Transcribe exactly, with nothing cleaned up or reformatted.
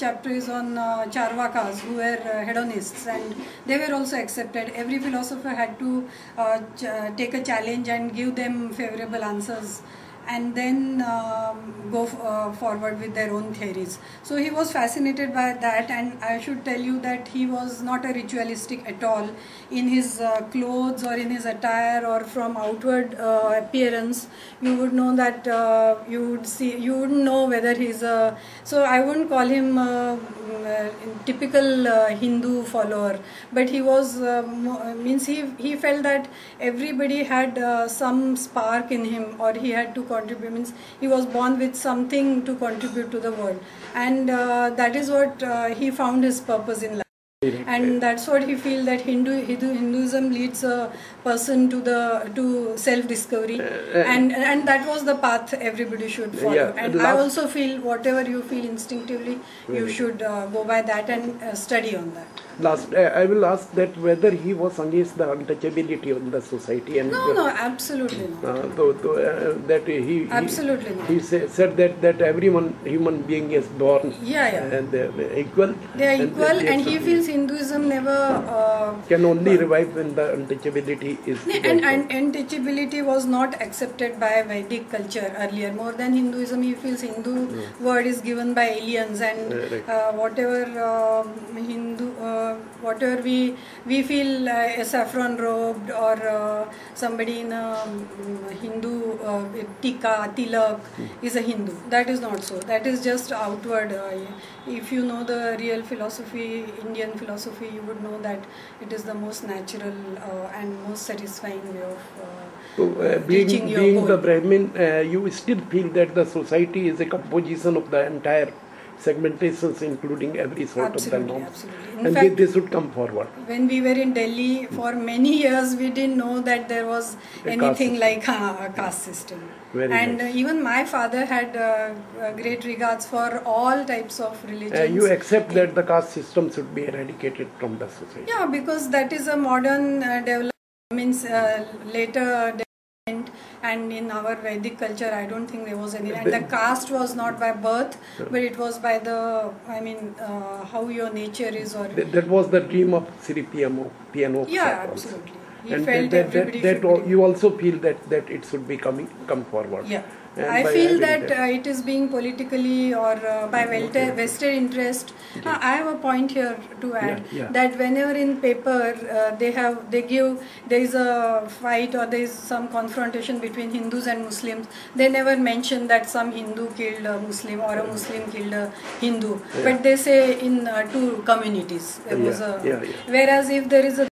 chapter is on uh, Charvakas, who were uh, hedonists, and they were also accepted. Every philosopher had to uh, ch take a challenge and give them favorable answers, and then um, go uh, forward with their own theories. So he was fascinated by that, and I should tell you that he was not a ritualistic at all in his uh, clothes or in his attire or from outward uh, appearance. You would know that uh, you would see, you wouldn't know whether he's a, so I wouldn't call him a, a typical uh, Hindu follower, but he was, uh, means he, he felt that everybody had uh, some spark in him, or he had to contribute, means he was born with something to contribute to the world, and uh, that is what uh, he found his purpose in life. And that's what he feels, that Hindu, Hindu Hinduism leads a person to the to self-discovery, uh, uh, and and that was the path everybody should follow. Yeah, and I also feel whatever you feel instinctively, you should uh, go by that and uh, study on that. Last, uh, I will ask that whether he was against the untouchability of the society. And no, no, absolutely not. Uh, so, so, uh, that he absolutely he, not. He say, said that that everyone human being is born yeah, yeah. and they are equal. They are equal, and, and he feels Hinduism never uh, can only revive when the untouchability is. And, and untouchability was not accepted by Vedic culture earlier. More than Hinduism, he feels Hindu mm. word is given by aliens, and uh, right. uh, whatever uh, Hindu, uh, whatever we we feel uh, a saffron robed or uh, somebody in a um, Hindu uh, tika tilak mm. is a Hindu. That is not so. That is just outward. Uh, if you know the real philosophy, Indian philosophy, you would know that it is the most natural uh, and most satisfying way of uh, so, uh, being, reaching your being goal. the Brahmin, uh, you still feel that the society is a composition of the entire segmentations, including every sort absolutely, of the norms, absolutely. In and fact, they, they should come forward. When we were in Delhi for many years, we didn't know that there was a anything like uh, a caste system. Very and nice. uh, even my father had uh, uh, great regards for all types of religions. Uh, you accept that the caste system should be eradicated from the society? Yeah, because that is a modern uh, development, means uh, later development, and in our Vedic culture, I don't think there was any. And the caste was not by birth, but it was by the, I mean, uh, how your nature is. Or that, that was the dream of Sri P M O. Yeah, absolutely. He and felt that, that, that, that you also feel that that it should be coming come forward. Yeah. And I feel that, that. Uh, it is being politically or uh, by okay. vested interest. Okay. Uh, I have a point here to add, yeah, yeah. that whenever in paper uh, they have they give there is a fight or there is some confrontation between Hindus and Muslims, they never mention that some Hindu killed a Muslim or a Muslim killed a Hindu, yeah. but they say in uh, two communities there yeah, was a. Yeah, yeah. Whereas if there is a